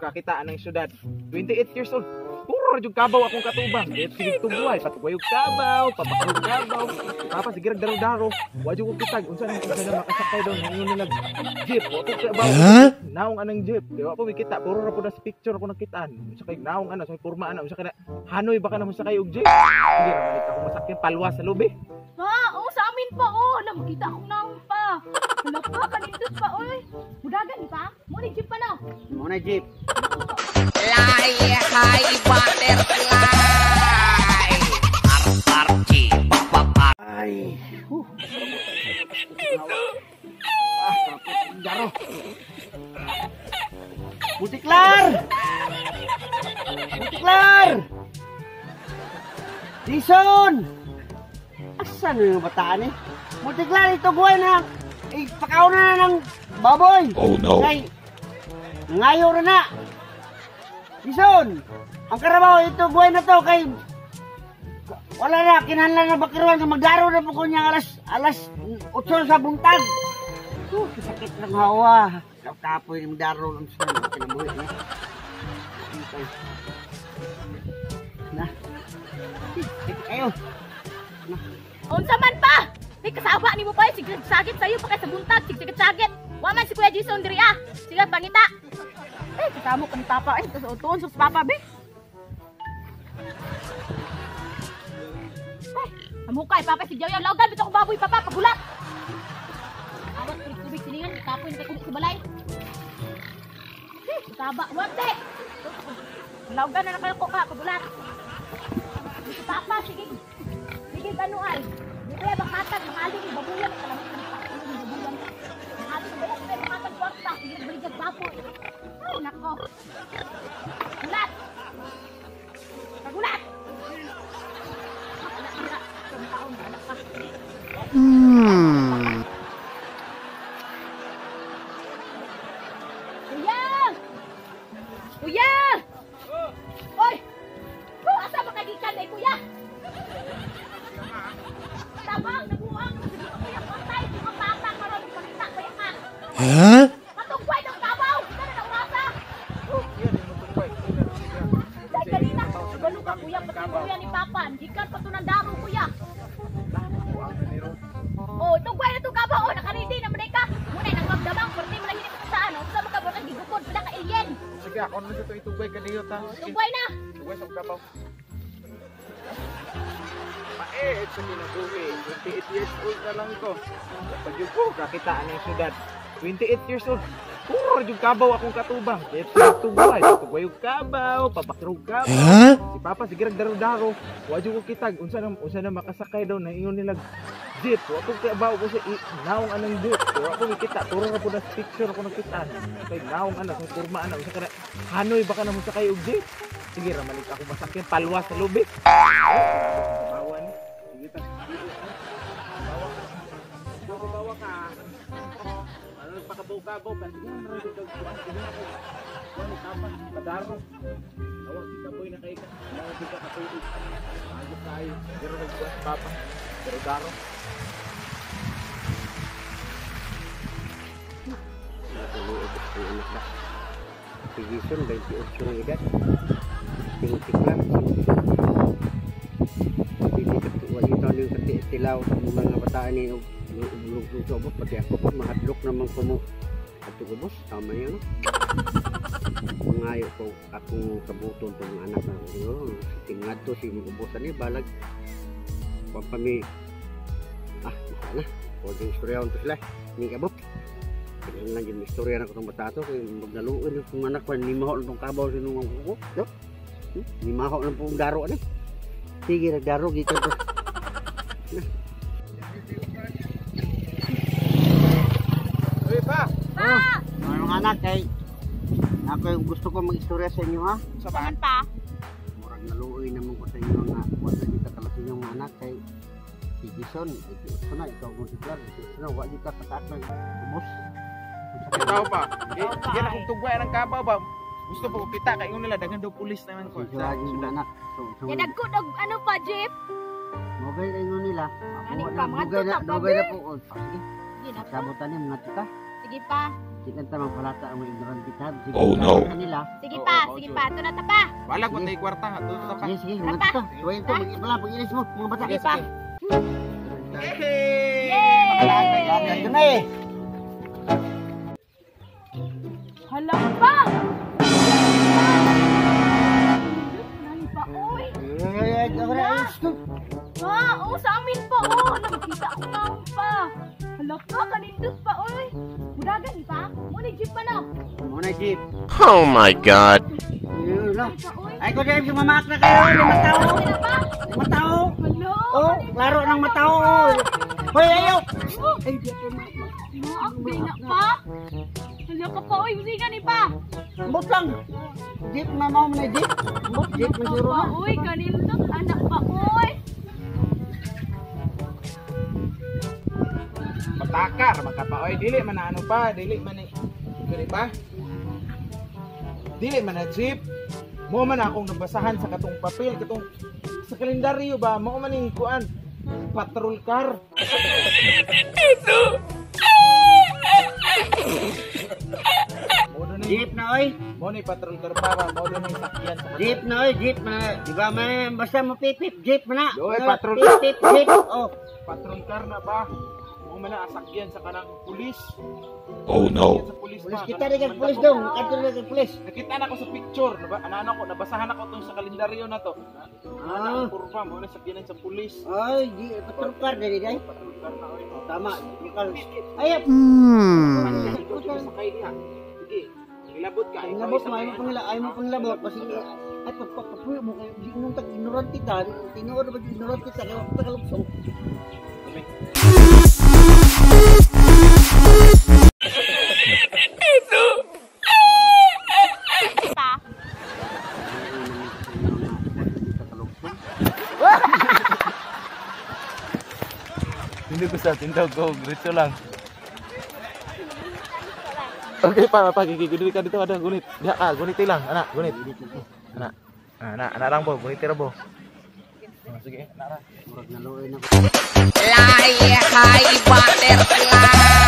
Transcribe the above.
kakitaan ng syudad. 28 years old. Puro jud kabaw akong katubang. Sige tubuhay, patugayog kabaw, papakayog kabaw. Papa sige daro-daro. Wa jud ko kitag unsa na makasakay daw ng ingon nila jeep. Wa ko kabaw. Naong anang jeep. Di wa po kita puro ra pud as picture ako nakitaan. Unsa kay naong ana sa porma ana unsa kay Hanoy baka na mo sakay og jeep. Sige ra balik ako masakyan palwa sa lubi. Oo, sa amin pa, nakita akong naong pa. Wala pa, kanindot pa, oy. Mudagan, di ba? Muna jeep pa na. Muna jeep. Fly high butterfly. Arparchi, papapar. Ay. Jaro. Butiklar! Butiklar! Jason! Asan yung bataan eh? Butiklar, ito buhay na. Pakaw na ng baboy. Oh no. Ngay, ngayo na na. Jason! Ang karabaw, ito buhay na to kay... Wala na, kinahanglan na bakiruan sa magdaro na po ko niya alas 8 sa buntag. Sakit ng hawa. Kapoy ng daro lang sa kinabuhi niya. Na. Ayo. Unsa man pa? Di kasawa ni mo pa, sigit-sagit sa'yo pa kay sa buntag, sigit-sagit. Wa man si Kuya Jason diri ah. Sige, pangita. Kasamo ka ni Papa. Tuon sa Papa, be. Amukay, Papa, si Jawian. Laugan, bito ko baboy, Papa, pagulat. Awat, tubig silingan, tapoy na kay sa balay. Taba, wate. Laugan na kayo ko ka, pagulat. Papa, sige. Sige, ganuan. Di kaya bakatag, mangaling, babuyan, kalamit ka ni Papa, babuyan. Mangaling, babuyan, bakatag, kwarta, sige, baligag baboy. Ay, nako. Gulat! Pagulat! Kuya! Kuya! Oy! Asa ba kagikan eh, kuya? Tabang, nabuang. Sige pa kuya, patay. Sige pa patang, marami panita, kuya ka. Huh? Matungkway ng kabaw! Ito na naurasa! Dahil kanina, galo ka kuya, pati kuya ni Papa. Gikan pa ito ng daro, kuya. Oh, tungkway na itong kabaw. Oh, nakarindi na manay ka. Muna, nagmagdamang. Pwede mo lang hinip sa ano. Sa mga kabaw, nagigukod. Pala ka alien. Sige, ako na ito itubay kaniyot ha. Tungkway na. Tubay sa kabaw. Mait sa kinabuhi. 28 years old na lang ko. Kapag yun po, kakitaan ng syudad. 28 years old. Puro yung kabaw akong katubang. Kaya tubuhay. Tugayog kabaw, papakirog kabaw. Si Papa, sige daro-daro. Wadyo ko kitag. Unsa na makasakay daw na ingon nila jeep. Wa ko kabaw ko sa naong anang jeep. Wa ko kita. Puro na po na picture ako nakitaan. Kay naong ana, sa kurma ana. Unsa ka na, Hanoy baka na mo sakay og jeep. Sige, ramalik ako masakyan. Palwa sa lubi. Bawan. Sige ta. Bawa ka. Ano pakabaw-kabaw kan sige na ro dog kuan sige na ko. Wala kapan padaro. Awag kita boy na kay ka. Wala kita ka tuig. Ayos tayo. Pero nagbuhat Papa. Pero daro. Natuluod ang anak na. Si Jason 28 ng edad. Tingtik lang. Walito yung katilaw ng mga bataan ni Lugubos, pati ako po mahadlok naman ko mo at Lugubos, tama yun ngayo ko akong kabuton itong anak na tingad to si Lugubos ni balag pampami na o yung istorya ko sila hindi kabot tingnan lang yung istorya na ko itong bata to kaya magnaluin yung anak ko ni mahal itong kabaw sinungang ko ni mahal ng pong daro sige nagdaro dito to mga anak kay ako yung gusto ko mag-istorya sa inyo ha Saan pa? murag naluoy naman ko sa inyo nga wala dito ka sa inyong anak kay si Jason ito na ikaw mo si Clark wala dito kataas ng ubos ikaw pa yan akong tugway ng kabaw ba gusto po kita kay nila dagan daw pulis naman ko sa anak Yadagkod og ano pa, jeep? mobile kayo nila Ani pa, mga dugay na po sige sige sabutan niya mga tita Sige pa. Sikan tamang palata ang mga ignorante tab. Oh, no. Kanila. Sige pa, sige pa. Ito na ta pa. Wala ko tayo kwarta nga. Doon pa. Sige, sige. Mga ito. Tuwain ito. Mag-ipala. Pag-inis mo. Mga bata. Sige pa. Hey! Yay! Ito na eh. Hala pa! Nani pa, oy! Ha? Oo, sa amin pa, oh! Nakikita ko na pa! Hala pa, kanindot pa, oy! Mudagan, di pa? Muna jeep pa na! Muna jeep. Oh my god. Yun na. Pa, oy! Ay ko dyan, sumamak na kayo. 5 tao. Okay na pa? 5 tao. Hala! Oh, laro ng matao. Hoy, ayaw. Ay, di ako Maakbi na pa? Hala ka pa, oy! Musikan ni pa! Mbot lang. Jeep na mo na jeep. Mbot, jeep na Hala siro pa, na. oy! Kanindot, anak pa, oy! Matakar, makapaoy. Dili man na ano pa. Dili man ni... Dili ba? Dili man na jeep. Mo man akong nabasahan sa katong papel. Katong... Sa kalendaryo ba? Mo man yung kuan. Patrol car. Jeep na oy. Mo ni patrol car para. Mo na yung sakyan sa Jeep na oy, jeep na. Di ba may basta mapipip jeep na. Oy, patrol. Pipip jeep. Oh. patrol car na ba? Mo man na asakyan sa kanang pulis. Oh no. Sa pulis Pulis ba? kita rin kag pulis dong. Kadto rin kag pulis. Nakita na ko sa picture, ano ko, nabasahan ako tong sa kalendaryo na to. Ah. Ang kurva mo na sakyanan sa pulis. Ay, di patrol car dali dai. Patrol car na oy. Tama. Ikaw. Ayap. Ikaw sa sakay niya. Sige. Ilabot ka. Ay labot mo, ay mo pang ay mo pang labot kasi ay pagpapapuyo mo kay di nung tag ignorante ta, tinuod ba ignorante ta kay ta kalupsong. Pa. Hindi ko sa tindaw ko, grito lang. Okay pa, gigigil ka dito ada gunit. Ya gunit lang, anak, gunit. Anak lang po, gunit ra po. Sige, anak ra. Murag naluoy na. Lahi hai butterfly.